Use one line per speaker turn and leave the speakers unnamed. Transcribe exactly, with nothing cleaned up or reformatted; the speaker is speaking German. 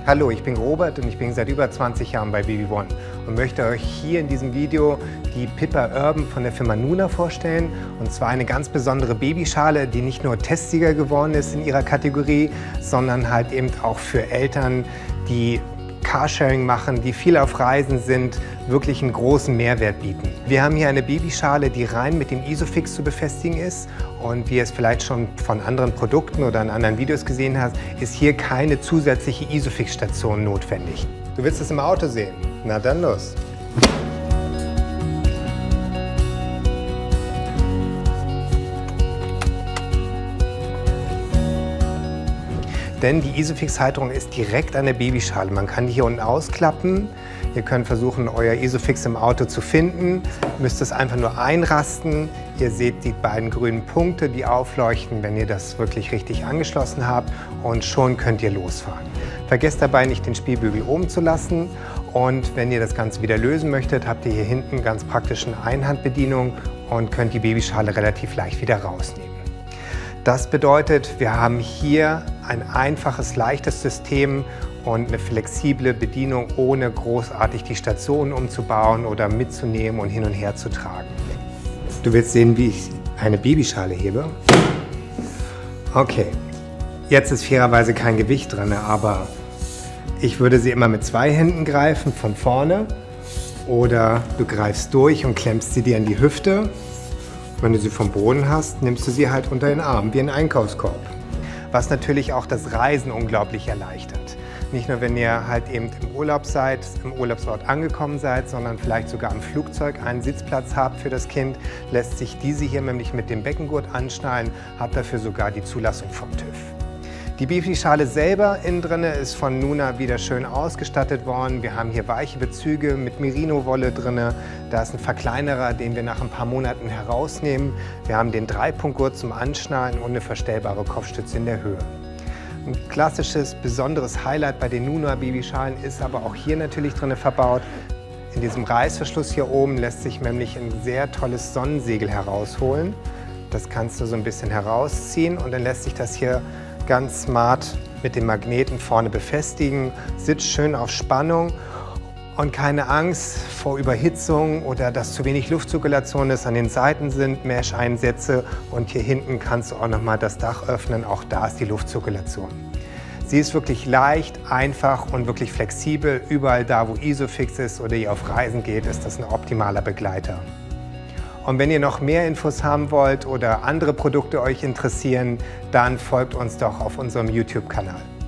Hallo, ich bin Robert und ich bin seit über zwanzig Jahren bei Baby One und möchte euch hier in diesem Video die Pippa Urban von der Firma Nuna vorstellen. Und zwar eine ganz besondere Babyschale, die nicht nur Testsieger geworden ist in ihrer Kategorie, sondern halt eben auch für Eltern, die Carsharing machen, die viel auf Reisen sind, wirklich einen großen Mehrwert bieten. Wir haben hier eine Babyschale, die rein mit dem Isofix zu befestigen ist, und wie ihr es vielleicht schon von anderen Produkten oder in anderen Videos gesehen habt, ist hier keine zusätzliche Isofix-Station notwendig. Du willst es im Auto sehen? Na dann los! Denn die Isofix-Halterung ist direkt an der Babyschale. Man kann die hier unten ausklappen. Ihr könnt versuchen, euer Isofix im Auto zu finden. Ihr müsst es einfach nur einrasten. Ihr seht die beiden grünen Punkte, die aufleuchten, wenn ihr das wirklich richtig angeschlossen habt. Und schon könnt ihr losfahren. Vergesst dabei nicht, den Spielbügel oben zu lassen. Und wenn ihr das Ganze wieder lösen möchtet, habt ihr hier hinten ganz praktisch eine Einhandbedienung und könnt die Babyschale relativ leicht wieder rausnehmen. Das bedeutet, wir haben hier ein einfaches, leichtes System und eine flexible Bedienung, ohne großartig die Stationen umzubauen oder mitzunehmen und hin und her zu tragen. Du willst sehen, wie ich eine Babyschale hebe? Okay, jetzt ist fairerweise kein Gewicht drin, aber ich würde sie immer mit zwei Händen greifen, von vorne, oder du greifst durch und klemmst sie dir an die Hüfte. Wenn du sie vom Boden hast, nimmst du sie halt unter den Arm, wie ein Einkaufskorb. Was natürlich auch das Reisen unglaublich erleichtert. Nicht nur, wenn ihr halt eben im Urlaub seid, im Urlaubsort angekommen seid, sondern vielleicht sogar im Flugzeug einen Sitzplatz habt für das Kind, lässt sich diese hier nämlich mit dem Beckengurt anschnallen, habt dafür sogar die Zulassung vom TÜV. Die Babyschale selber innen drin ist von Nuna wieder schön ausgestattet worden. Wir haben hier weiche Bezüge mit Merino-Wolle drin. Da ist ein Verkleinerer, den wir nach ein paar Monaten herausnehmen. Wir haben den Dreipunktgurt zum Anschnallen und eine verstellbare Kopfstütze in der Höhe. Ein klassisches, besonderes Highlight bei den Nuna Babyschalen ist aber auch hier natürlich drin verbaut. In diesem Reißverschluss hier oben lässt sich nämlich ein sehr tolles Sonnensegel herausholen. Das kannst du so ein bisschen herausziehen und dann lässt sich das hier ganz smart mit dem Magneten vorne befestigen, sitzt schön auf Spannung und keine Angst vor Überhitzung oder dass zu wenig Luftzirkulation ist. An den Seiten sind Mesh-Einsätze und hier hinten kannst du auch noch mal das Dach öffnen, auch da ist die Luftzirkulation. Sie ist wirklich leicht, einfach und wirklich flexibel. Überall da, wo Isofix ist oder ihr auf Reisen geht, ist das ein optimaler Begleiter. Und wenn ihr noch mehr Infos haben wollt oder andere Produkte euch interessieren, dann folgt uns doch auf unserem YouTube-Kanal.